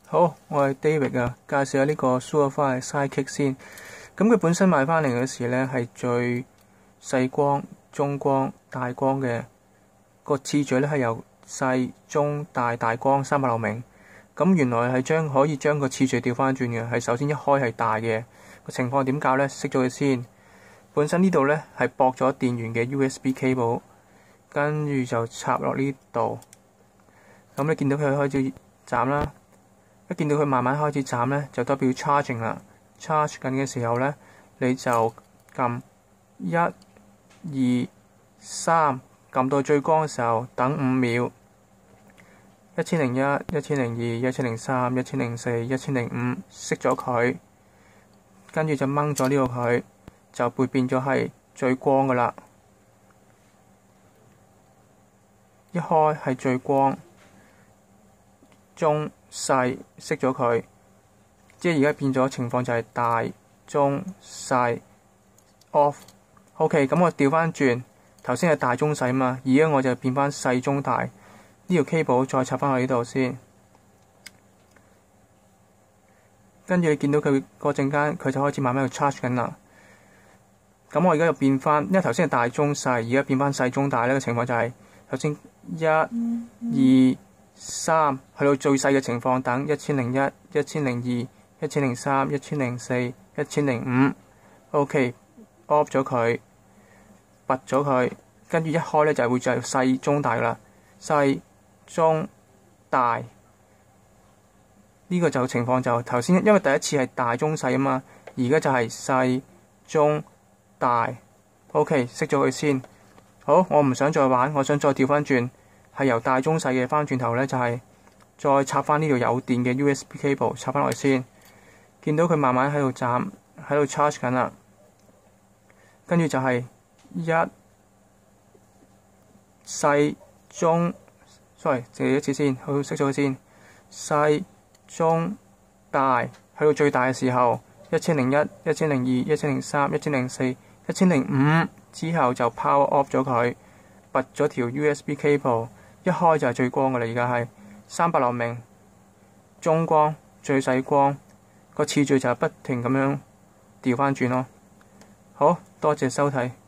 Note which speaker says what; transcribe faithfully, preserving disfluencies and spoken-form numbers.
Speaker 1: 好，我係 David 啊，介紹下呢個 Surefire Sidekick 先。咁佢本身買翻嚟嗰時呢，係最細光、中光、大光嘅個次序呢，係由細、中、大、大光三百流明。咁原來係將可以將個次序調翻轉嘅，係首先一開係大嘅個情況點搞呢？熄咗佢先。本身呢度呢，係駁咗電源嘅 U S B cable， 跟住就插落呢度。咁你見到佢開始斬啦。一見到佢慢慢開始斬呢，就代表 charging 啦。charge 緊嘅時候呢，你就撳一、二、三，撳到最光嘅時候等五秒。一千零一、一千零二、一千零三、一千零四、一千零五，熄咗佢，跟住就掹咗呢個佢，就會變咗係最光噶啦。一開係最光，中細熄咗佢，即係而家變咗情況就係大、中、細 off。OK， 咁我調翻轉，頭先係大、中、細嘛，而家我就變翻細、中、大。呢條 cable 再插翻去呢度先，跟住你見到佢個陣間，佢就開始慢慢去 charge 緊啦。咁我而家又變翻，因為頭先係大、中、細，而家變翻細、中、大呢個情況就係頭先一、二、三去到最細嘅情況，等一千零一、一千零二、一千零三、一千零四、一千零五。OK，off 咗佢，拔咗佢，跟住一開呢，就係會就係細、中、大啦。細、中、大，呢個就情況就頭先，因為第一次係大、中、細啊嘛，而家就係細、中、大。OK， 熄咗佢先。好，我唔想再玩，我想再調翻轉。係由大、中、細嘅翻轉頭呢，就係、是、再插翻呢條有電嘅 U S B cable 插翻落去先。見到佢慢慢喺度斬，喺度 charge 緊啦。跟住就係一細、中 ，sorry， 借一次先，好，熄咗佢先。細、中、大，去到最大嘅時候，一千零一、一千零二、一千零三、一千零四、一千零五之後就 power off 咗佢，拔咗條 U S B cable。一開就係最光嘅啦，而家係三百流明，中光、最細光，個次序就係不停咁樣調翻轉咯。好多謝收睇。